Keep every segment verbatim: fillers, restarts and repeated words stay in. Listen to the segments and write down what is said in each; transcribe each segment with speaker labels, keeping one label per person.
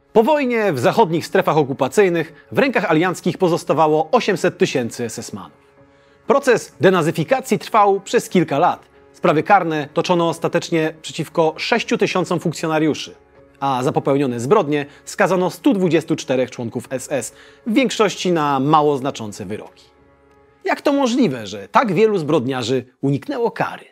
Speaker 1: Po wojnie w zachodnich strefach okupacyjnych w rękach alianckich pozostawało osiemset tysięcy esesmanów. Proces denazyfikacji trwał przez kilka lat. Sprawy karne toczono ostatecznie przeciwko sześciu tysiącom funkcjonariuszy, a za popełnione zbrodnie skazano stu dwudziestu czterech członków S S, w większości na mało znaczące wyroki. Jak to możliwe, że tak wielu zbrodniarzy uniknęło kary?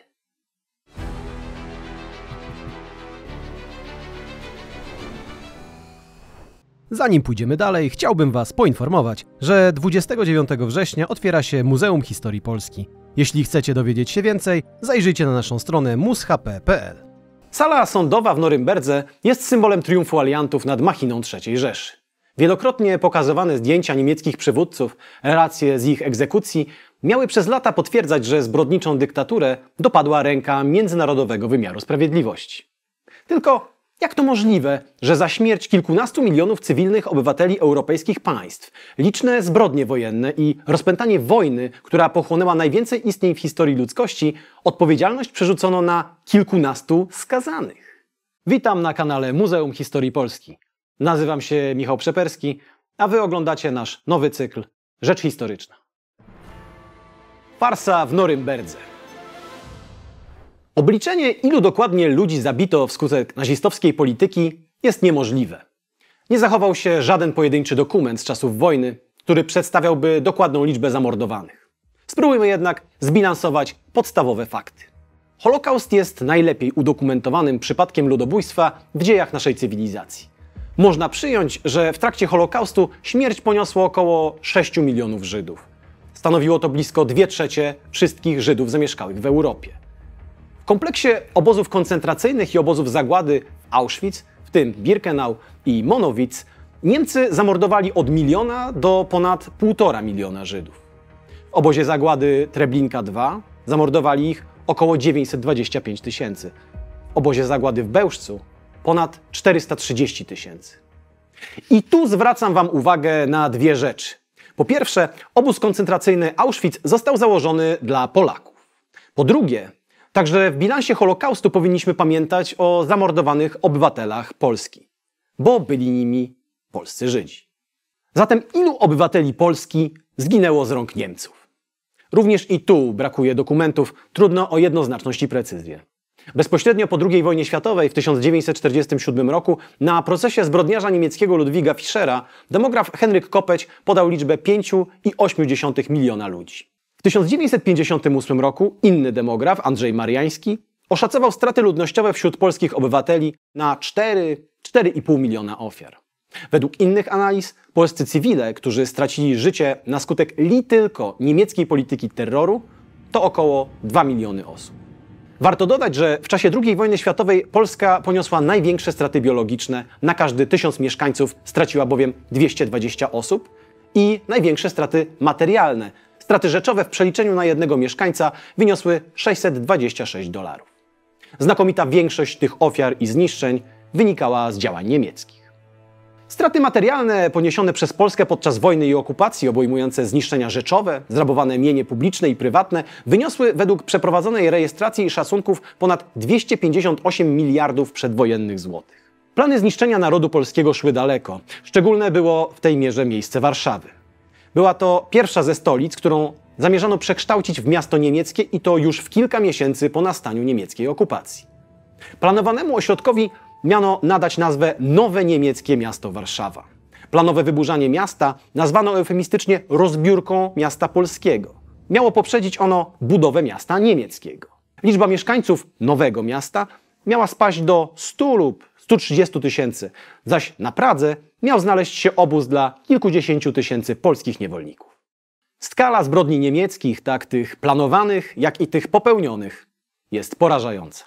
Speaker 2: Zanim pójdziemy dalej, chciałbym Was poinformować, że dwudziestego dziewiątego września otwiera się Muzeum Historii Polski. Jeśli chcecie dowiedzieć się więcej, zajrzyjcie na naszą stronę mus h p kropka p l.
Speaker 1: Sala sądowa w Norymberdze jest symbolem triumfu aliantów nad machiną trzeciej Rzeszy. Wielokrotnie pokazywane zdjęcia niemieckich przywódców, relacje z ich egzekucji miały przez lata potwierdzać, że zbrodniczą dyktaturę dopadła ręka międzynarodowego wymiaru sprawiedliwości. Tylko jak to możliwe, że za śmierć kilkunastu milionów cywilnych obywateli europejskich państw, liczne zbrodnie wojenne i rozpętanie wojny, która pochłonęła najwięcej istnień w historii ludzkości, odpowiedzialność przerzucono na kilkunastu skazanych? Witam na kanale Muzeum Historii Polski. Nazywam się Michał Przeperski, a Wy oglądacie nasz nowy cykl Rzecz Historyczna. Farsa w Norymberdze. Obliczenie, ilu dokładnie ludzi zabito wskutek nazistowskiej polityki, jest niemożliwe. Nie zachował się żaden pojedynczy dokument z czasów wojny, który przedstawiałby dokładną liczbę zamordowanych. Spróbujmy jednak zbilansować podstawowe fakty. Holokaust jest najlepiej udokumentowanym przypadkiem ludobójstwa w dziejach naszej cywilizacji. Można przyjąć, że w trakcie Holokaustu śmierć poniosło około sześciu milionów Żydów. Stanowiło to blisko dwie trzecie wszystkich Żydów zamieszkałych w Europie. W kompleksie obozów koncentracyjnych i obozów zagłady w Auschwitz, w tym Birkenau i Monowitz, Niemcy zamordowali od miliona do ponad półtora miliona Żydów. W obozie zagłady Treblinka dwa zamordowali ich około dziewięćset dwadzieścia pięć tysięcy. W obozie zagłady w Bełżcu ponad czterysta trzydzieści tysięcy. I tu zwracam Wam uwagę na dwie rzeczy. Po pierwsze, obóz koncentracyjny Auschwitz został założony dla Polaków. Po drugie, także w bilansie Holokaustu powinniśmy pamiętać o zamordowanych obywatelach Polski, bo byli nimi polscy Żydzi. Zatem ilu obywateli Polski zginęło z rąk Niemców? Również i tu brakuje dokumentów, trudno o jednoznaczność i precyzję. Bezpośrednio po drugiej wojnie światowej w tysiąc dziewięćset czterdziestym siódmym roku na procesie zbrodniarza niemieckiego Ludwiga Fischera demograf Henryk Kopeć podał liczbę pięć przecinek osiem miliona ludzi. W tysiąc dziewięćset pięćdziesiątym ósmym roku inny demograf, Andrzej Mariański, oszacował straty ludnościowe wśród polskich obywateli na cztery do czterech i pół miliona ofiar. Według innych analiz polscy cywile, którzy stracili życie na skutek li tylko niemieckiej polityki terroru, to około dwa miliony osób. Warto dodać, że w czasie drugiej wojny światowej Polska poniosła największe straty biologiczne, na każdy tysiąc mieszkańców straciła bowiem dwieście dwadzieścia osób, i największe straty materialne. Straty rzeczowe w przeliczeniu na jednego mieszkańca wyniosły sześćset dwadzieścia sześć dolarów. Znakomita większość tych ofiar i zniszczeń wynikała z działań niemieckich. Straty materialne poniesione przez Polskę podczas wojny i okupacji, obejmujące zniszczenia rzeczowe, zrabowane mienie publiczne i prywatne, wyniosły według przeprowadzonej rejestracji i szacunków ponad dwieście pięćdziesiąt osiem miliardów przedwojennych złotych. Plany zniszczenia narodu polskiego szły daleko. Szczególne było w tej mierze miejsce Warszawy. Była to pierwsza ze stolic, którą zamierzano przekształcić w miasto niemieckie i to już w kilka miesięcy po nastaniu niemieckiej okupacji. Planowanemu ośrodkowi miano nadać nazwę Nowe Niemieckie Miasto Warszawa. Planowe wyburzanie miasta nazwano eufemistycznie rozbiórką miasta polskiego. Miało poprzedzić ono budowę miasta niemieckiego. Liczba mieszkańców nowego miasta miała spaść do stu lub stu trzydziestu tysięcy, zaś na Pradze miał znaleźć się obóz dla kilkudziesięciu tysięcy polskich niewolników. Skala zbrodni niemieckich, tak tych planowanych, jak i tych popełnionych, jest porażająca.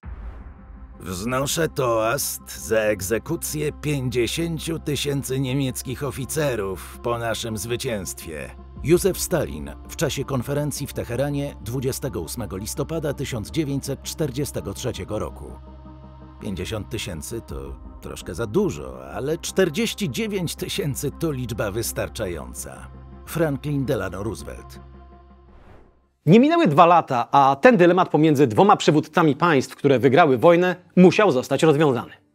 Speaker 3: Wznoszę toast za egzekucję pięćdziesięciu tysięcy niemieckich oficerów po naszym zwycięstwie. Józef Stalin w czasie konferencji w Teheranie dwudziestego ósmego listopada tysiąc dziewięćset czterdziestego trzeciego roku. pięćdziesiąt tysięcy to troszkę za dużo, ale czterdzieści dziewięć tysięcy to liczba wystarczająca. Franklin Delano Roosevelt.
Speaker 1: Nie minęły dwa lata, a ten dylemat pomiędzy dwoma przywódcami państw, które wygrały wojnę, musiał zostać rozwiązany.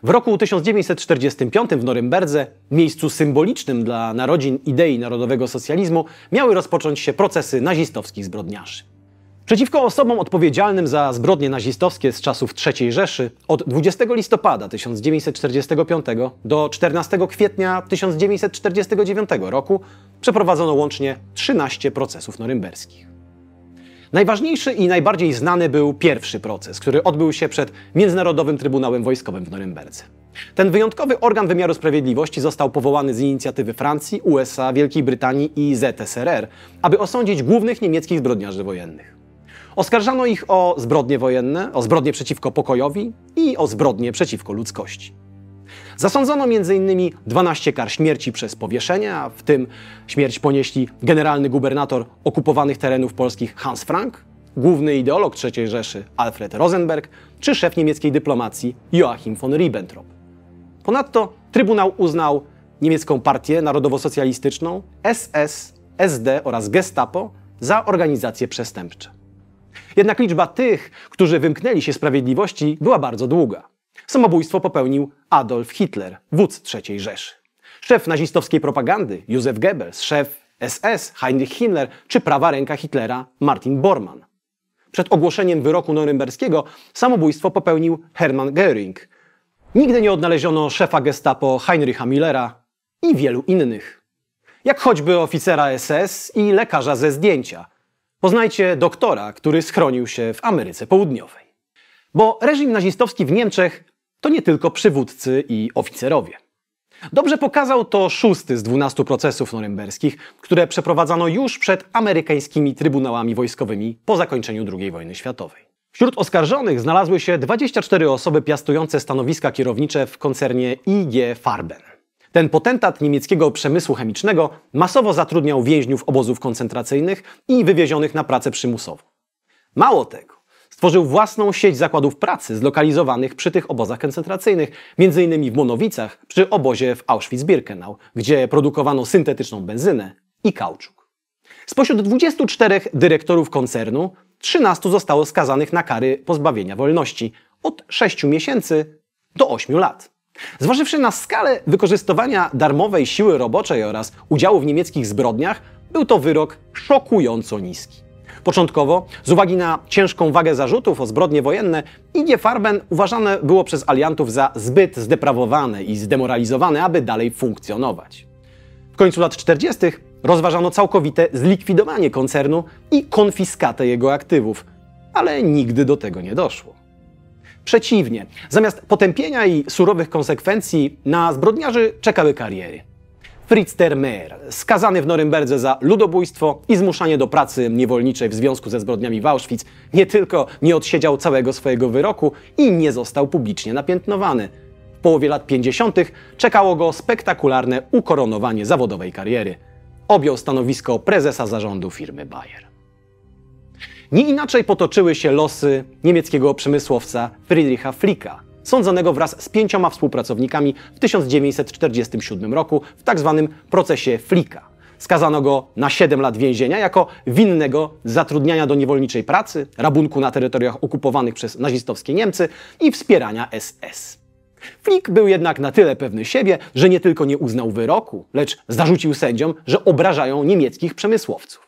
Speaker 1: W roku tysiąc dziewięćset czterdziestym piątym w Norymberdze, miejscu symbolicznym dla narodzin idei narodowego socjalizmu, miały rozpocząć się procesy nazistowskich zbrodniarzy. Przeciwko osobom odpowiedzialnym za zbrodnie nazistowskie z czasów trzeciej Rzeszy od dwudziestego listopada tysiąc dziewięćset czterdziestego piątego do czternastego kwietnia tysiąc dziewięćset czterdziestego dziewiątego roku przeprowadzono łącznie trzynaście procesów norymberskich. Najważniejszy i najbardziej znany był pierwszy proces, który odbył się przed Międzynarodowym Trybunałem Wojskowym w Norymberdze. Ten wyjątkowy organ wymiaru sprawiedliwości został powołany z inicjatywy Francji, U S A, Wielkiej Brytanii i Z S R R, aby osądzić głównych niemieckich zbrodniarzy wojennych. Oskarżano ich o zbrodnie wojenne, o zbrodnie przeciwko pokojowi i o zbrodnie przeciwko ludzkości. Zasądzono między innymi dwanaście kar śmierci przez powieszenie, a w tym śmierć ponieśli generalny gubernator okupowanych terenów polskich Hans Frank, główny ideolog trzeciej Rzeszy Alfred Rosenberg czy szef niemieckiej dyplomacji Joachim von Ribbentrop. Ponadto Trybunał uznał niemiecką partię narodowo-socjalistyczną, S S, S D oraz Gestapo za organizacje przestępcze. Jednak liczba tych, którzy wymknęli się sprawiedliwości, była bardzo długa. Samobójstwo popełnił Adolf Hitler, wódz trzeciej Rzeszy. Szef nazistowskiej propagandy Józef Goebbels, szef S S Heinrich Himmler czy prawa ręka Hitlera Martin Bormann. Przed ogłoszeniem wyroku norymberskiego samobójstwo popełnił Hermann Göring. Nigdy nie odnaleziono szefa Gestapo Heinricha Müllera i wielu innych. Jak choćby oficera S S i lekarza ze zdjęcia. Poznajcie doktora, który schronił się w Ameryce Południowej. Bo reżim nazistowski w Niemczech to nie tylko przywódcy i oficerowie. Dobrze pokazał to szósty z dwunastu procesów norymberskich, które przeprowadzano już przed amerykańskimi trybunałami wojskowymi po zakończeniu drugiej wojny światowej. Wśród oskarżonych znalazły się dwadzieścia cztery osoby piastujące stanowiska kierownicze w koncernie I G Farben. Ten potentat niemieckiego przemysłu chemicznego masowo zatrudniał więźniów obozów koncentracyjnych i wywiezionych na pracę przymusowo. Mało tego, stworzył własną sieć zakładów pracy zlokalizowanych przy tych obozach koncentracyjnych, między innymi w Monowicach, przy obozie w Auschwitz-Birkenau, gdzie produkowano syntetyczną benzynę i kauczuk. Spośród dwudziestu czterech dyrektorów koncernu, trzynastu zostało skazanych na kary pozbawienia wolności od sześciu miesięcy do ośmiu lat. Zważywszy na skalę wykorzystywania darmowej siły roboczej oraz udziału w niemieckich zbrodniach, był to wyrok szokująco niski. Początkowo, z uwagi na ciężką wagę zarzutów o zbrodnie wojenne, I G Farben uważane było przez aliantów za zbyt zdeprawowane i zdemoralizowane, aby dalej funkcjonować. W końcu lat czterdziestych rozważano całkowite zlikwidowanie koncernu i konfiskatę jego aktywów, ale nigdy do tego nie doszło. Przeciwnie, zamiast potępienia i surowych konsekwencji na zbrodniarzy czekały kariery. Fritz der Meer, skazany w Norymberdze za ludobójstwo i zmuszanie do pracy niewolniczej w związku ze zbrodniami w Auschwitz, nie tylko nie odsiedział całego swojego wyroku i nie został publicznie napiętnowany. W połowie lat pięćdziesiątych czekało go spektakularne ukoronowanie zawodowej kariery. Objął stanowisko prezesa zarządu firmy Bayer. Nie inaczej potoczyły się losy niemieckiego przemysłowca Friedricha Flicka, sądzonego wraz z pięcioma współpracownikami w tysiąc dziewięćset czterdziestym siódmym roku w tzw. procesie Flicka. Skazano go na siedem lat więzienia jako winnego zatrudniania do niewolniczej pracy, rabunku na terytoriach okupowanych przez nazistowskie Niemcy i wspierania S S. Flick był jednak na tyle pewny siebie, że nie tylko nie uznał wyroku, lecz zarzucił sędziom, że obrażają niemieckich przemysłowców.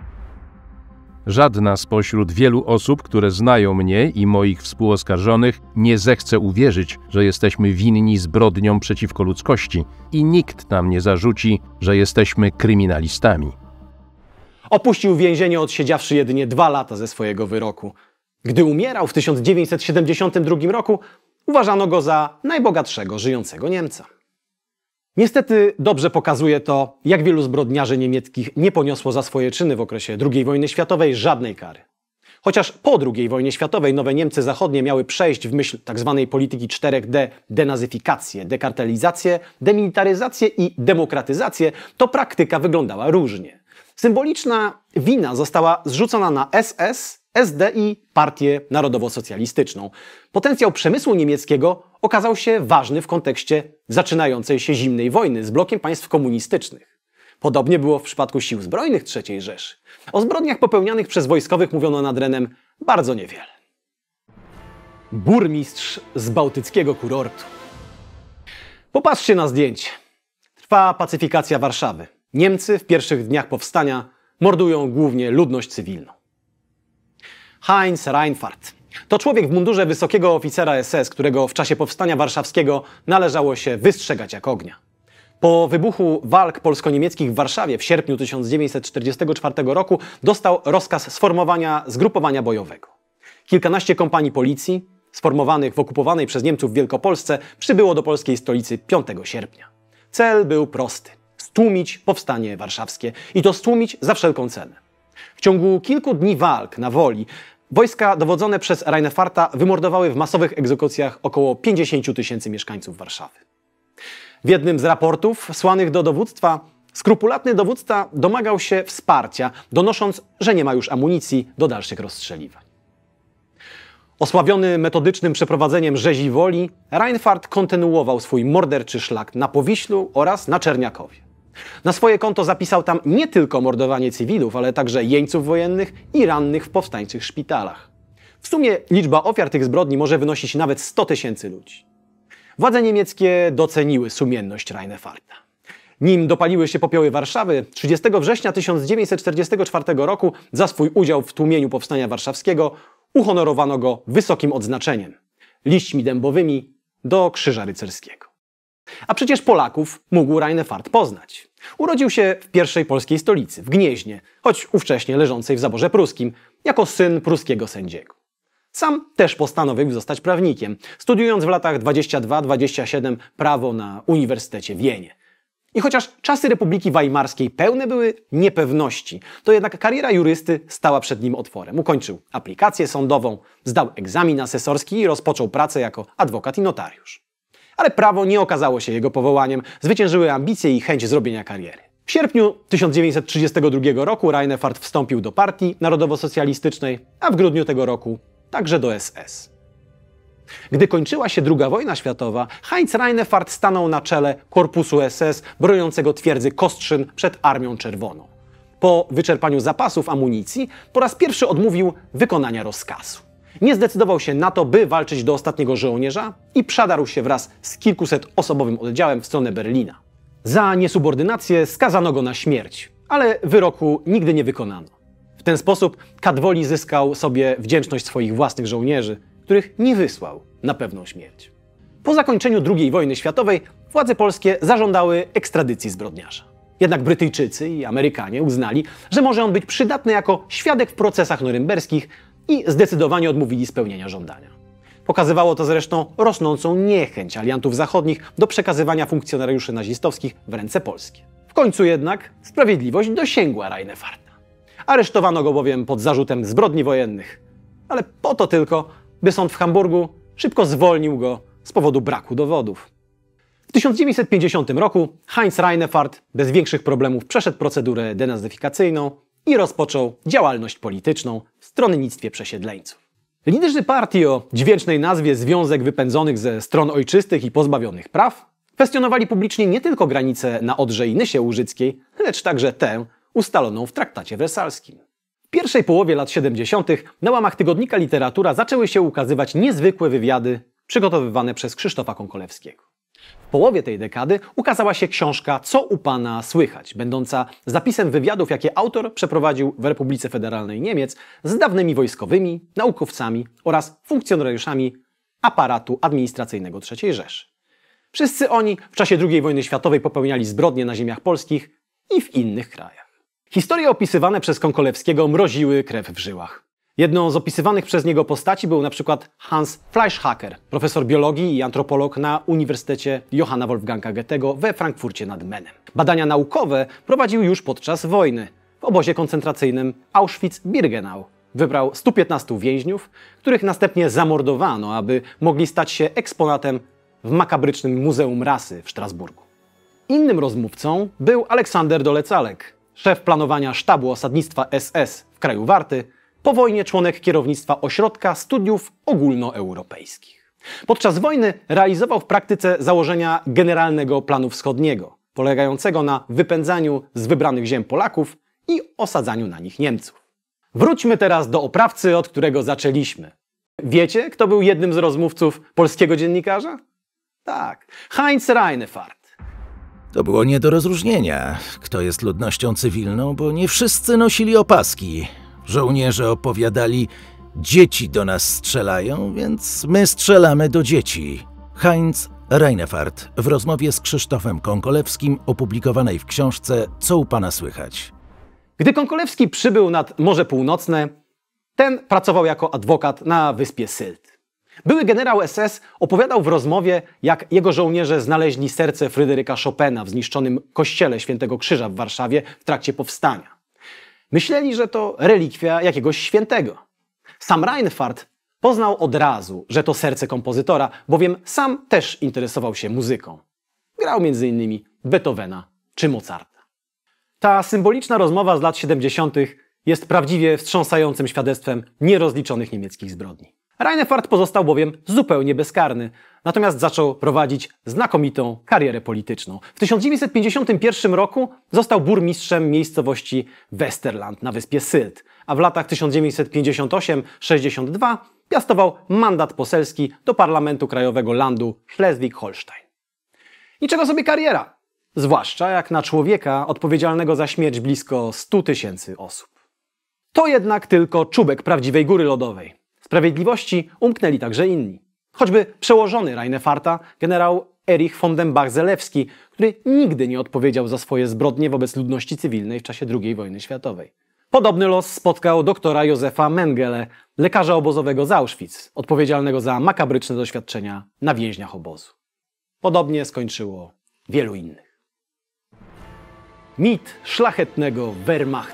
Speaker 4: Żadna spośród wielu osób, które znają mnie i moich współoskarżonych, nie zechce uwierzyć, że jesteśmy winni zbrodniom przeciwko ludzkości i nikt nam nie zarzuci, że jesteśmy kryminalistami.
Speaker 1: Opuścił więzienie odsiedziawszy jedynie dwa lata ze swojego wyroku. Gdy umierał w tysiąc dziewięćset siedemdziesiątym drugim roku, uważano go za najbogatszego żyjącego Niemca. Niestety dobrze pokazuje to, jak wielu zbrodniarzy niemieckich nie poniosło za swoje czyny w okresie drugiej wojny światowej żadnej kary. Chociaż po drugiej wojnie światowej nowe Niemcy zachodnie miały przejść w myśl tzw. polityki czterech D, denazyfikację, dekartelizację, demilitaryzację i demokratyzację, to praktyka wyglądała różnie. Symboliczna wina została zrzucona na S S, S D i Partię Narodowo-Socjalistyczną. Potencjał przemysłu niemieckiego okazał się ważny w kontekście zaczynającej się zimnej wojny z blokiem państw komunistycznych. Podobnie było w przypadku sił zbrojnych trzeciej Rzeszy. O zbrodniach popełnianych przez wojskowych mówiono nad Renem bardzo niewiele. Burmistrz z bałtyckiego kurortu. Popatrzcie na zdjęcie. Trwa pacyfikacja Warszawy. Niemcy w pierwszych dniach powstania mordują głównie ludność cywilną. Heinz Reinfardt to człowiek w mundurze wysokiego oficera S S, którego w czasie powstania warszawskiego należało się wystrzegać jak ognia. Po wybuchu walk polsko-niemieckich w Warszawie w sierpniu tysiąc dziewięćset czterdziestego czwartego roku dostał rozkaz sformowania zgrupowania bojowego. Kilkanaście kompanii policji, sformowanych w okupowanej przez Niemców Wielkopolsce, przybyło do polskiej stolicy piątego sierpnia. Cel był prosty – stłumić powstanie warszawskie i to stłumić za wszelką cenę. W ciągu kilku dni walk na Woli wojska dowodzone przez Reinfarta wymordowały w masowych egzekucjach około pięćdziesięciu tysięcy mieszkańców Warszawy. W jednym z raportów słanych do dowództwa skrupulatny dowódca domagał się wsparcia, donosząc, że nie ma już amunicji do dalszych rozstrzeliwań. Osławiony metodycznym przeprowadzeniem rzezi Woli, Reinfardt kontynuował swój morderczy szlak na Powiślu oraz na Czerniakowie. Na swoje konto zapisał tam nie tylko mordowanie cywilów, ale także jeńców wojennych i rannych w powstańczych szpitalach. W sumie liczba ofiar tych zbrodni może wynosić nawet sto tysięcy ludzi. Władze niemieckie doceniły sumienność Reinfarta. Nim dopaliły się popioły Warszawy, trzydziestego września tysiąc dziewięćset czterdziestego czwartego roku za swój udział w tłumieniu powstania warszawskiego uhonorowano go wysokim odznaczeniem – liśćmi dębowymi do Krzyża Rycerskiego. A przecież Polaków mógł Reinfardt poznać. Urodził się w pierwszej polskiej stolicy, w Gnieźnie, choć ówcześnie leżącej w zaborze pruskim, jako syn pruskiego sędziego. Sam też postanowił zostać prawnikiem, studiując w latach dwudziestych dwóch dwudziestych siedmiu prawo na Uniwersytecie w Wienie. I chociaż czasy Republiki Weimarskiej pełne były niepewności, to jednak kariera jurysty stała przed nim otworem. Ukończył aplikację sądową, zdał egzamin asesorski i rozpoczął pracę jako adwokat i notariusz. Ale prawo nie okazało się jego powołaniem, zwyciężyły ambicje i chęć zrobienia kariery. W sierpniu tysiąc dziewięćset trzydziestego drugiego roku Reinfardt wstąpił do Partii Narodowo-Socjalistycznej, a w grudniu tego roku także do S S. Gdy kończyła się druga wojna światowa, Heinz Reinfardt stanął na czele korpusu S S broniącego twierdzy Kostrzyn przed Armią Czerwoną. Po wyczerpaniu zapasów amunicji po raz pierwszy odmówił wykonania rozkazu. Nie zdecydował się na to, by walczyć do ostatniego żołnierza i przedarł się wraz z kilkusetosobowym oddziałem w stronę Berlina. Za niesubordynację skazano go na śmierć, ale wyroku nigdy nie wykonano. W ten sposób Kadwoli zyskał sobie wdzięczność swoich własnych żołnierzy, których nie wysłał na pewną śmierć. Po zakończeniu drugiej wojny światowej władze polskie zażądały ekstradycji zbrodniarza. Jednak Brytyjczycy i Amerykanie uznali, że może on być przydatny jako świadek w procesach norymberskich i zdecydowanie odmówili spełnienia żądania. Pokazywało to zresztą rosnącą niechęć aliantów zachodnich do przekazywania funkcjonariuszy nazistowskich w ręce polskie. W końcu jednak sprawiedliwość dosięgła Reinfarta. Aresztowano go bowiem pod zarzutem zbrodni wojennych, ale po to tylko, by sąd w Hamburgu szybko zwolnił go z powodu braku dowodów. W tysiąc dziewięćset pięćdziesiątym roku Heinz Reinfardt bez większych problemów przeszedł procedurę denazyfikacyjną i rozpoczął działalność polityczną w stronnictwie przesiedleńców. Liderzy partii o dźwięcznej nazwie Związek Wypędzonych ze Stron Ojczystych i Pozbawionych Praw kwestionowali publicznie nie tylko granice na Odrze i Nysie Łużyckiej, lecz także tę ustaloną w traktacie wersalskim. W pierwszej połowie lat siedemdziesiątych na łamach tygodnika Literatura zaczęły się ukazywać niezwykłe wywiady przygotowywane przez Krzysztofa Konkolewskiego. W połowie tej dekady ukazała się książka Co u pana słychać, będąca zapisem wywiadów, jakie autor przeprowadził w Republice Federalnej Niemiec z dawnymi wojskowymi, naukowcami oraz funkcjonariuszami aparatu administracyjnego trzeciej Rzeszy. Wszyscy oni w czasie drugiej wojny światowej popełniali zbrodnie na ziemiach polskich i w innych krajach. Historie opisywane przez Konkolewskiego mroziły krew w żyłach. Jedną z opisywanych przez niego postaci był na przykład Hans Fleischhacker, profesor biologii i antropolog na Uniwersytecie Johanna Wolfganga Goethego we Frankfurcie nad Menem. Badania naukowe prowadził już podczas wojny. W obozie koncentracyjnym Auschwitz-Birkenau wybrał stu piętnastu więźniów, których następnie zamordowano, aby mogli stać się eksponatem w makabrycznym Muzeum Rasy w Strasburgu. Innym rozmówcą był Aleksander Dolecalek, szef planowania sztabu osadnictwa S S w kraju Warty, po wojnie członek kierownictwa Ośrodka Studiów Ogólnoeuropejskich. Podczas wojny realizował w praktyce założenia Generalnego Planu Wschodniego, polegającego na wypędzaniu z wybranych ziem Polaków i osadzaniu na nich Niemców. Wróćmy teraz do oprawcy, od którego zaczęliśmy. Wiecie, kto był jednym z rozmówców polskiego dziennikarza? Tak, Heinz Reinefart.
Speaker 3: To było nie do rozróżnienia, kto jest ludnością cywilną, bo nie wszyscy nosili opaski. Żołnierze opowiadali, dzieci do nas strzelają, więc my strzelamy do dzieci. Heinz Reinefart w rozmowie z Krzysztofem Konkolewskim opublikowanej w książce Co u pana słychać.
Speaker 1: Gdy Konkolewski przybył nad Morze Północne, ten pracował jako adwokat na wyspie Sylt. Były generał S S opowiadał w rozmowie, jak jego żołnierze znaleźli serce Fryderyka Chopina w zniszczonym kościele Świętego Krzyża w Warszawie w trakcie powstania. Myśleli, że to relikwia jakiegoś świętego. Sam Reinefart poznał od razu, że to serce kompozytora, bowiem sam też interesował się muzyką. Grał między innymi Beethovena czy Mozarta. Ta symboliczna rozmowa z lat siedemdziesiątych jest prawdziwie wstrząsającym świadectwem nierozliczonych niemieckich zbrodni. Reinefart pozostał bowiem zupełnie bezkarny, natomiast zaczął prowadzić znakomitą karierę polityczną. W tysiąc dziewięćset pięćdziesiątym pierwszym roku został burmistrzem miejscowości Westerland na wyspie Sylt, a w latach tysiąc dziewięćset pięćdziesiątym ósmym do sześćdziesiątego drugiego piastował mandat poselski do Parlamentu Krajowego Landu Schleswig-Holstein. Niczego sobie kariera, zwłaszcza jak na człowieka odpowiedzialnego za śmierć blisko stu tysięcy osób. To jednak tylko czubek prawdziwej góry lodowej. Sprawiedliwości umknęli także inni. Choćby przełożony Reinefarta, generał Erich von dem Bach-Zelewski, który nigdy nie odpowiedział za swoje zbrodnie wobec ludności cywilnej w czasie drugiej wojny światowej. Podobny los spotkał doktora Józefa Mengele, lekarza obozowego z Auschwitz, odpowiedzialnego za makabryczne doświadczenia na więźniach obozu. Podobnie skończyło wielu innych. Mit szlachetnego Wehrmachtu.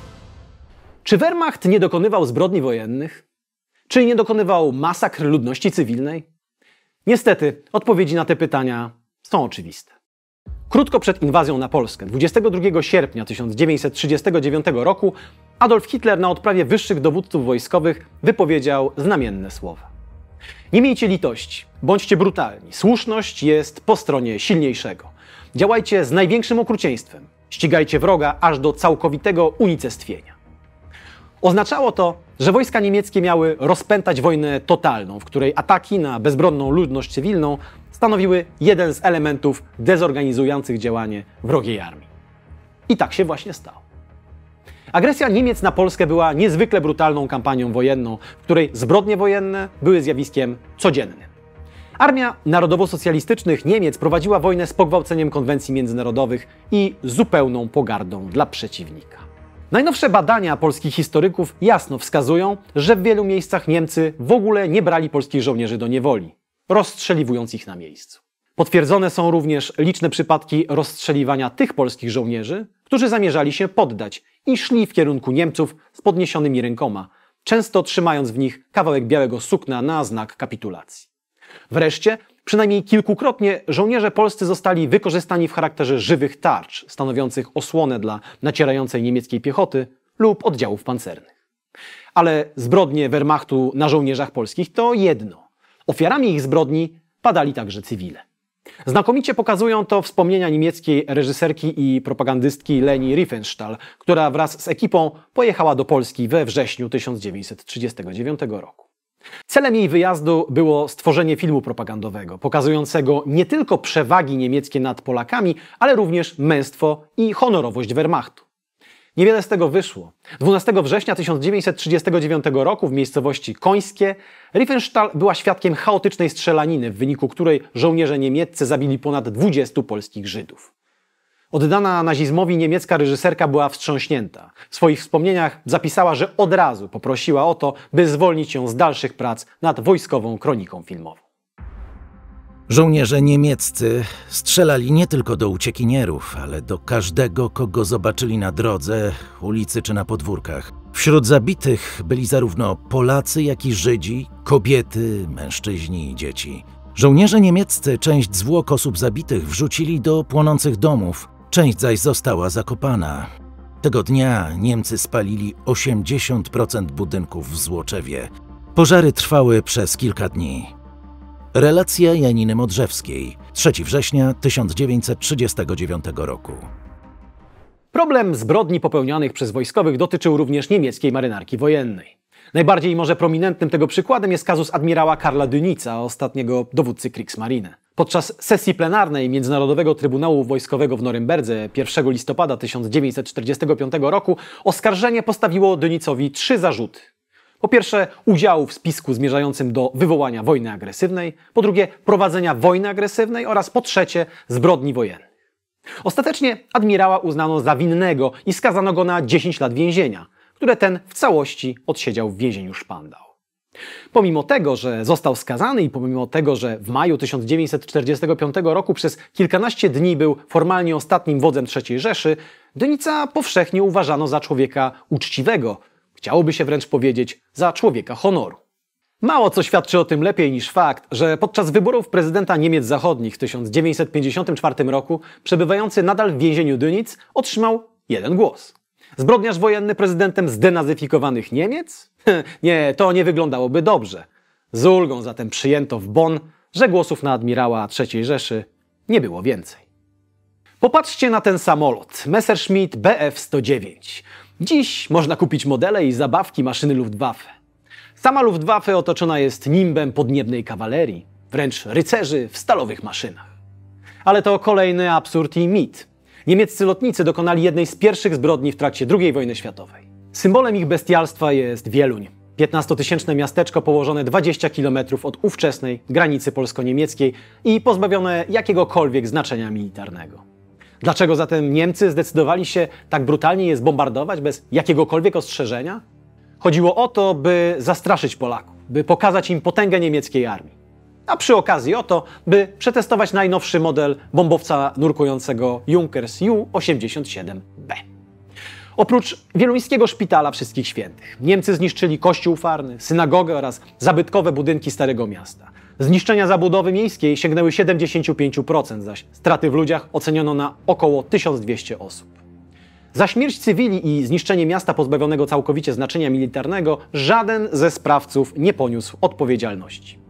Speaker 1: Czy Wehrmacht nie dokonywał zbrodni wojennych? Czy nie dokonywał masakr ludności cywilnej? Niestety, odpowiedzi na te pytania są oczywiste. Krótko przed inwazją na Polskę, dwudziestego drugiego sierpnia tysiąc dziewięćset trzydziestego dziewiątego roku, Adolf Hitler na odprawie wyższych dowódców wojskowych wypowiedział znamienne słowa. Nie miejcie litości, bądźcie brutalni, słuszność jest po stronie silniejszego. Działajcie z największym okrucieństwem, ścigajcie wroga aż do całkowitego unicestwienia. Oznaczało to, że wojska niemieckie miały rozpętać wojnę totalną, w której ataki na bezbronną ludność cywilną stanowiły jeden z elementów dezorganizujących działanie wrogiej armii. I tak się właśnie stało. Agresja Niemiec na Polskę była niezwykle brutalną kampanią wojenną, w której zbrodnie wojenne były zjawiskiem codziennym. Armia narodowo-socjalistycznych Niemiec prowadziła wojnę z pogwałceniem konwencji międzynarodowych i zupełną pogardą dla przeciwnika. Najnowsze badania polskich historyków jasno wskazują, że w wielu miejscach Niemcy w ogóle nie brali polskich żołnierzy do niewoli, rozstrzeliwując ich na miejscu. Potwierdzone są również liczne przypadki rozstrzeliwania tych polskich żołnierzy, którzy zamierzali się poddać i szli w kierunku Niemców z podniesionymi rękoma, często trzymając w nich kawałek białego sukna na znak kapitulacji. Wreszcie, przynajmniej kilkukrotnie żołnierze polscy zostali wykorzystani w charakterze żywych tarcz, stanowiących osłonę dla nacierającej niemieckiej piechoty lub oddziałów pancernych. Ale zbrodnie Wehrmachtu na żołnierzach polskich to jedno. Ofiarami ich zbrodni padali także cywile. Znakomicie pokazują to wspomnienia niemieckiej reżyserki i propagandystki Leni Riefenstahl, która wraz z ekipą pojechała do Polski we wrześniu tysiąc dziewięćset trzydziestego dziewiątego roku. Celem jej wyjazdu było stworzenie filmu propagandowego, pokazującego nie tylko przewagi niemieckie nad Polakami, ale również męstwo i honorowość Wehrmachtu. Niewiele z tego wyszło. dwunastego września tysiąc dziewięćset trzydziestego dziewiątego roku w miejscowości Końskie Riefenstahl była świadkiem chaotycznej strzelaniny, w wyniku której żołnierze niemieccy zabili ponad dwudziestu polskich Żydów. Oddana nazizmowi niemiecka reżyserka była wstrząśnięta. W swoich wspomnieniach zapisała, że od razu poprosiła o to, by zwolnić ją z dalszych prac nad wojskową kroniką filmową.
Speaker 3: Żołnierze niemieccy strzelali nie tylko do uciekinierów, ale do każdego, kogo zobaczyli na drodze, ulicy czy na podwórkach. Wśród zabitych byli zarówno Polacy, jak i Żydzi, kobiety, mężczyźni i dzieci. Żołnierze niemieccy część zwłok osób zabitych wrzucili do płonących domów, część zaś została zakopana. Tego dnia Niemcy spalili osiemdziesiąt procent budynków w Złoczewie. Pożary trwały przez kilka dni. Relacja Janiny Modrzewskiej, trzeciego września tysiąc dziewięćset trzydziestego dziewiątego roku.
Speaker 1: Problem zbrodni popełnianych przez wojskowych dotyczył również niemieckiej marynarki wojennej. Najbardziej może prominentnym tego przykładem jest kazus admirała Karla Döniza, ostatniego dowódcy Kriegsmarine. Podczas sesji plenarnej Międzynarodowego Trybunału Wojskowego w Norymberdze pierwszego listopada tysiąc dziewięćset czterdziestego piątego roku oskarżenie postawiło Dönizowi trzy zarzuty. Po pierwsze, udziału w spisku zmierzającym do wywołania wojny agresywnej, po drugie, prowadzenia wojny agresywnej oraz po trzecie, zbrodni wojennych. Ostatecznie admirała uznano za winnego i skazano go na dziesięć lat więzienia, które ten w całości odsiedział w więzieniu Spandau. Pomimo tego, że został skazany i pomimo tego, że w maju tysiąc dziewięćset czterdziestego piątego roku przez kilkanaście dni był formalnie ostatnim wodzem trzeciej Rzeszy, Döniza powszechnie uważano za człowieka uczciwego, chciałoby się wręcz powiedzieć za człowieka honoru. Mało co świadczy o tym lepiej niż fakt, że podczas wyborów prezydenta Niemiec Zachodnich w tysiąc dziewięćset pięćdziesiątym czwartym roku przebywający nadal w więzieniu Dönitz otrzymał jeden głos. Zbrodniarz wojenny prezydentem zdenazyfikowanych Niemiec? Nie, to nie wyglądałoby dobrze. Z ulgą zatem przyjęto w Bonn, że głosów na admirała trzeciej Rzeszy nie było więcej. Popatrzcie na ten samolot, Messerschmitt B F sto dziewięć. Dziś można kupić modele i zabawki maszyny Luftwaffe. Sama Luftwaffe otoczona jest nimbem podniebnej kawalerii, wręcz rycerzy w stalowych maszynach. Ale to kolejny absurd i mit. Niemieccy lotnicy dokonali jednej z pierwszych zbrodni w trakcie drugiej wojny światowej. Symbolem ich bestialstwa jest Wieluń, piętnastotysięczne miasteczko położone dwadzieścia kilometrów od ówczesnej granicy polsko-niemieckiej i pozbawione jakiegokolwiek znaczenia militarnego. Dlaczego zatem Niemcy zdecydowali się tak brutalnie je zbombardować bez jakiegokolwiek ostrzeżenia? Chodziło o to, by zastraszyć Polaków, by pokazać im potęgę niemieckiej armii. A przy okazji o to, by przetestować najnowszy model bombowca nurkującego Junkers Ju osiemdziesiąt siedem B. Oprócz wieluńskiego szpitala Wszystkich Świętych, Niemcy zniszczyli kościół farny, synagogę oraz zabytkowe budynki Starego Miasta. Zniszczenia zabudowy miejskiej sięgnęły siedemdziesiąt pięć procent, zaś straty w ludziach oceniono na około tysiąc dwieście osób. Za śmierć cywili i zniszczenie miasta pozbawionego całkowicie znaczenia militarnego żaden ze sprawców nie poniósł odpowiedzialności.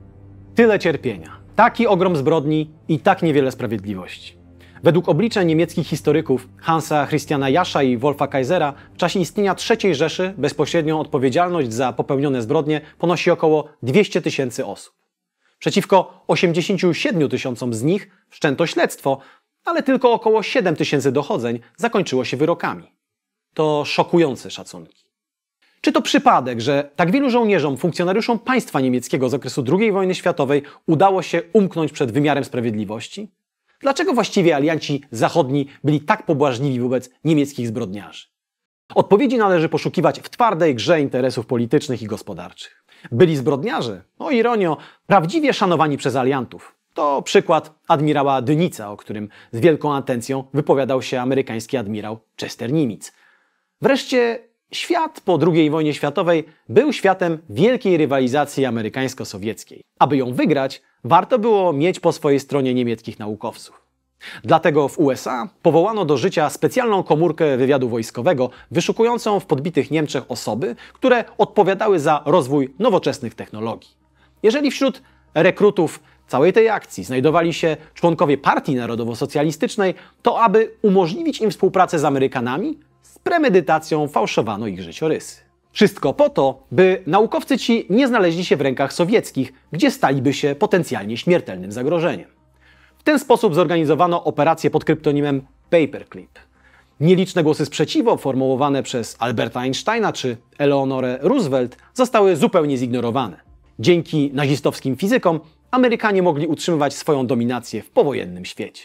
Speaker 1: Tyle cierpienia, taki ogrom zbrodni i tak niewiele sprawiedliwości. Według obliczeń niemieckich historyków Hansa Christiana Jascha i Wolfa Kaisera w czasie istnienia trzeciej Rzeszy bezpośrednią odpowiedzialność za popełnione zbrodnie ponosi około dwieście tysięcy osób. Przeciwko osiemdziesięciu siedmiu tysiącom z nich wszczęto śledztwo, ale tylko około siedem tysięcy dochodzeń zakończyło się wyrokami. To szokujące szacunki. Czy to przypadek, że tak wielu żołnierzom, funkcjonariuszom państwa niemieckiego z okresu drugiej wojny światowej udało się umknąć przed wymiarem sprawiedliwości? Dlaczego właściwie alianci zachodni byli tak pobłażliwi wobec niemieckich zbrodniarzy? Odpowiedzi należy poszukiwać w twardej grze interesów politycznych i gospodarczych. Byli zbrodniarze, o ironio, prawdziwie szanowani przez aliantów. To przykład admirała Döniza, o którym z wielką atencją wypowiadał się amerykański admirał Chester Nimitz. Wreszcie świat po drugiej wojnie światowej był światem wielkiej rywalizacji amerykańsko-sowieckiej. Aby ją wygrać, warto było mieć po swojej stronie niemieckich naukowców. Dlatego w U S A powołano do życia specjalną komórkę wywiadu wojskowego wyszukującą w podbitych Niemczech osoby, które odpowiadały za rozwój nowoczesnych technologii. Jeżeli wśród rekrutów całej tej akcji znajdowali się członkowie Partii Narodowo-Socjalistycznej, to aby umożliwić im współpracę z Amerykanami, z premedytacją fałszowano ich życiorysy. Wszystko po to, by naukowcy ci nie znaleźli się w rękach sowieckich, gdzie staliby się potencjalnie śmiertelnym zagrożeniem. W ten sposób zorganizowano operację pod kryptonimem Paperclip. Nieliczne głosy sprzeciwu formułowane przez Alberta Einsteina czy Eleonorę Roosevelt zostały zupełnie zignorowane. Dzięki nazistowskim fizykom Amerykanie mogli utrzymywać swoją dominację w powojennym świecie.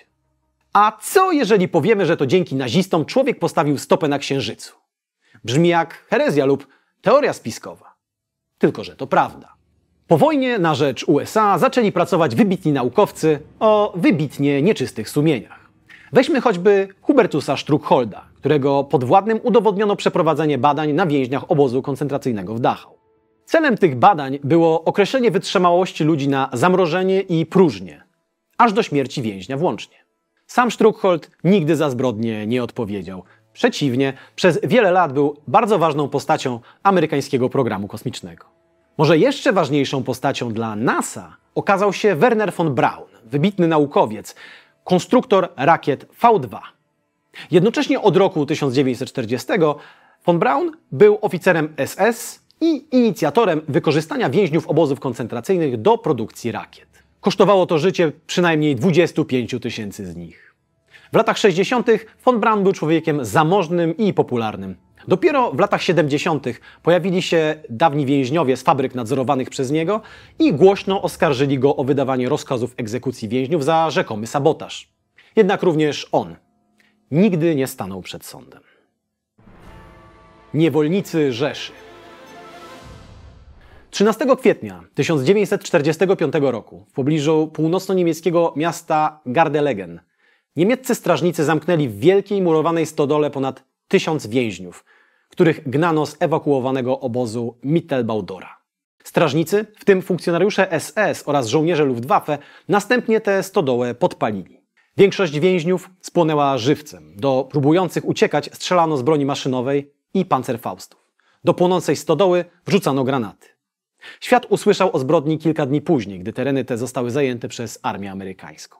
Speaker 1: A co jeżeli powiemy, że to dzięki nazistom człowiek postawił stopę na Księżycu? Brzmi jak herezja lub teoria spiskowa. Tylko że to prawda. Po wojnie na rzecz U S A zaczęli pracować wybitni naukowcy o wybitnie nieczystych sumieniach. Weźmy choćby Hubertusa Struckholda, którego podwładnym udowodniono przeprowadzenie badań na więźniach obozu koncentracyjnego w Dachau. Celem tych badań było określenie wytrzymałości ludzi na zamrożenie i próżnię, aż do śmierci więźnia włącznie. Sam Struckhold nigdy za zbrodnię nie odpowiedział. Przeciwnie, przez wiele lat był bardzo ważną postacią amerykańskiego programu kosmicznego. Może jeszcze ważniejszą postacią dla NASA okazał się Wernher von Braun, wybitny naukowiec, konstruktor rakiet V dwa. Jednocześnie od roku tysiąc dziewięćset czterdziestego von Braun był oficerem S S i inicjatorem wykorzystania więźniów obozów koncentracyjnych do produkcji rakiet. Kosztowało to życie przynajmniej dwudziestu pięciu tysięcy z nich. W latach sześćdziesiątych von Braun był człowiekiem zamożnym i popularnym. Dopiero w latach siedemdziesiątych pojawili się dawni więźniowie z fabryk nadzorowanych przez niego i głośno oskarżyli go o wydawanie rozkazów egzekucji więźniów za rzekomy sabotaż. Jednak również on nigdy nie stanął przed sądem. Niewolnicy Rzeszy. trzynastego kwietnia tysiąc dziewięćset czterdziestego piątego roku w pobliżu północno-niemieckiego miasta Gardelegen niemieccy strażnicy zamknęli w wielkiej murowanej stodole ponad tysiąc więźniów, których gnano z ewakuowanego obozu Mittelbaudora. Strażnicy, w tym funkcjonariusze S S oraz żołnierze Luftwaffe, następnie tę stodołę podpalili. Większość więźniów spłonęła żywcem. Do próbujących uciekać strzelano z broni maszynowej i pancerfaustów. Do płonącej stodoły wrzucano granaty. Świat usłyszał o zbrodni kilka dni później, gdy tereny te zostały zajęte przez armię amerykańską.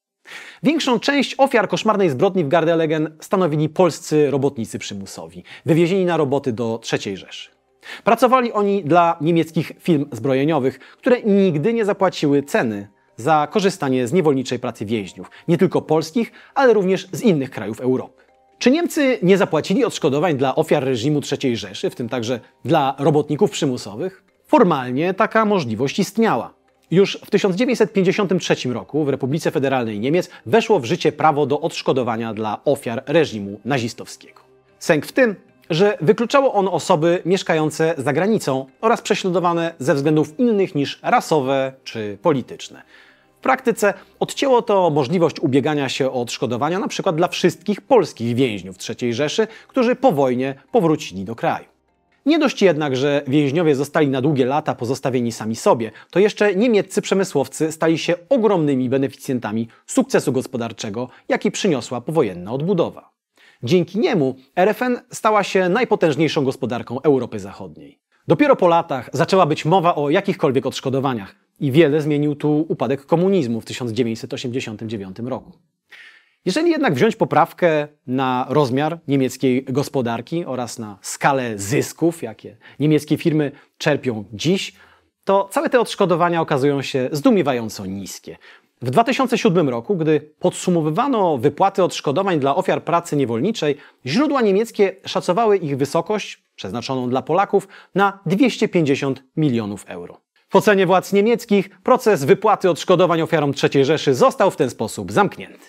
Speaker 1: Większą część ofiar koszmarnej zbrodni w Gardelegen stanowili polscy robotnicy przymusowi, wywiezieni na roboty do trzeciej Rzeszy. Pracowali oni dla niemieckich firm zbrojeniowych, które nigdy nie zapłaciły ceny za korzystanie z niewolniczej pracy więźniów, nie tylko polskich, ale również z innych krajów Europy. Czy Niemcy nie zapłacili odszkodowań dla ofiar reżimu trzeciej Rzeszy, w tym także dla robotników przymusowych? Formalnie taka możliwość istniała. Już w tysiąc dziewięćset pięćdziesiątym trzecim roku w Republice Federalnej Niemiec weszło w życie prawo do odszkodowania dla ofiar reżimu nazistowskiego. Sęk w tym, że wykluczało ono osoby mieszkające za granicą oraz prześladowane ze względów innych niż rasowe czy polityczne. W praktyce odcięło to możliwość ubiegania się o odszkodowania np. dla wszystkich polskich więźniów trzeciej Rzeszy, którzy po wojnie powrócili do kraju. Nie dość jednak, że więźniowie zostali na długie lata pozostawieni sami sobie, to jeszcze niemieccy przemysłowcy stali się ogromnymi beneficjentami sukcesu gospodarczego, jaki przyniosła powojenna odbudowa. Dzięki niemu R F N stała się najpotężniejszą gospodarką Europy Zachodniej. Dopiero po latach zaczęła być mowa o jakichkolwiek odszkodowaniach i wiele zmienił tu upadek komunizmu w tysiąc dziewięćset osiemdziesiątym dziewiątym roku. Jeżeli jednak wziąć poprawkę na rozmiar niemieckiej gospodarki oraz na skalę zysków, jakie niemieckie firmy czerpią dziś, to całe te odszkodowania okazują się zdumiewająco niskie. W dwa tysiące siódmym roku, gdy podsumowywano wypłaty odszkodowań dla ofiar pracy niewolniczej, źródła niemieckie szacowały ich wysokość, przeznaczoną dla Polaków, na dwieście pięćdziesiąt milionów euro. W ocenie władz niemieckich proces wypłaty odszkodowań ofiarom trzeciej Rzeszy został w ten sposób zamknięty.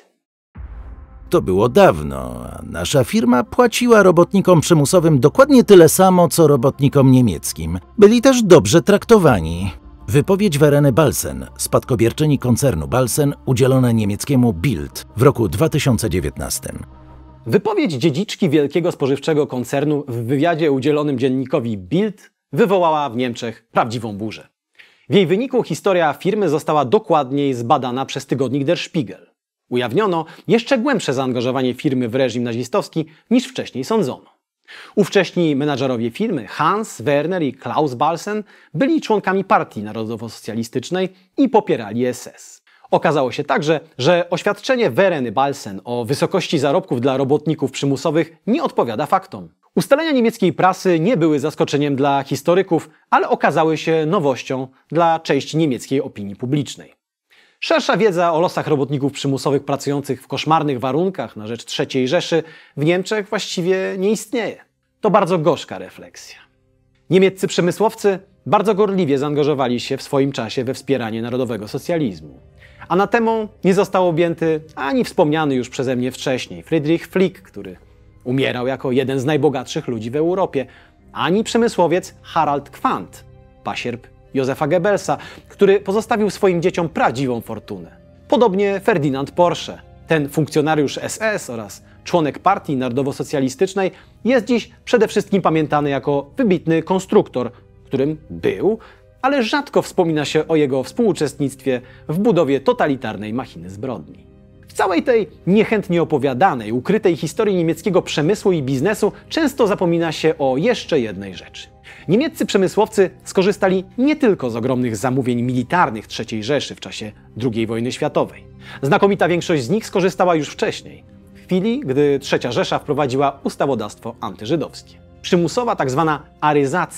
Speaker 3: To było dawno, a nasza firma płaciła robotnikom przymusowym dokładnie tyle samo, co robotnikom niemieckim. Byli też dobrze traktowani. Wypowiedź Vereny Balsen, spadkobierczyni koncernu Balsen, udzielona niemieckiemu Bild w roku dwa tysiące dziewiętnastym.
Speaker 1: Wypowiedź dziedziczki wielkiego spożywczego koncernu w wywiadzie udzielonym dziennikowi Bild wywołała w Niemczech prawdziwą burzę. W jej wyniku historia firmy została dokładniej zbadana przez tygodnik Der Spiegel. Ujawniono jeszcze głębsze zaangażowanie firmy w reżim nazistowski niż wcześniej sądzono. Ówcześni menadżerowie firmy Hans, Werner i Klaus Balsen byli członkami Partii Narodowo-Socjalistycznej i popierali S S. Okazało się także, że oświadczenie Vereny Balsen o wysokości zarobków dla robotników przymusowych nie odpowiada faktom. Ustalenia niemieckiej prasy nie były zaskoczeniem dla historyków, ale okazały się nowością dla części niemieckiej opinii publicznej. Szersza wiedza o losach robotników przymusowych pracujących w koszmarnych warunkach na rzecz trzeciej Rzeszy w Niemczech właściwie nie istnieje. To bardzo gorzka refleksja. Niemieccy przemysłowcy bardzo gorliwie zaangażowali się w swoim czasie we wspieranie narodowego socjalizmu. Anatemą nie został objęty ani wspomniany już przeze mnie wcześniej Friedrich Flick, który umierał jako jeden z najbogatszych ludzi w Europie, ani przemysłowiec Harald Quandt, pasierb Józefa Goebbelsa, który pozostawił swoim dzieciom prawdziwą fortunę. Podobnie Ferdinand Porsche, ten funkcjonariusz S S oraz członek Partii Narodowo-Socjalistycznej, jest dziś przede wszystkim pamiętany jako wybitny konstruktor, którym był, ale rzadko wspomina się o jego współuczestnictwie w budowie totalitarnej machiny zbrodni. W całej tej niechętnie opowiadanej, ukrytej historii niemieckiego przemysłu i biznesu często zapomina się o jeszcze jednej rzeczy. Niemieccy przemysłowcy skorzystali nie tylko z ogromnych zamówień militarnych trzeciej Rzeszy w czasie drugiej wojny światowej. Znakomita większość z nich skorzystała już wcześniej, w chwili, gdy trzecia Rzesza wprowadziła ustawodawstwo antyżydowskie. Przymusowa tzw. aryzacja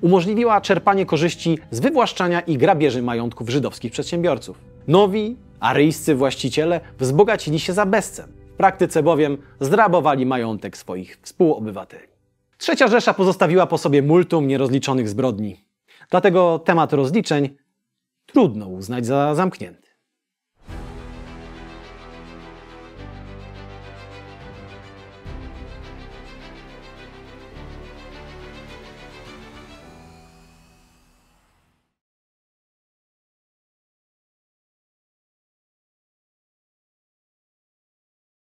Speaker 1: umożliwiła czerpanie korzyści z wywłaszczania i grabieży majątków żydowskich przedsiębiorców. Nowi, aryjscy właściciele wzbogacili się za bezcen. W praktyce bowiem zrabowali majątek swoich współobywateli. Trzecia Rzesza pozostawiła po sobie multum nierozliczonych zbrodni. Dlatego temat rozliczeń trudno uznać za zamknięty.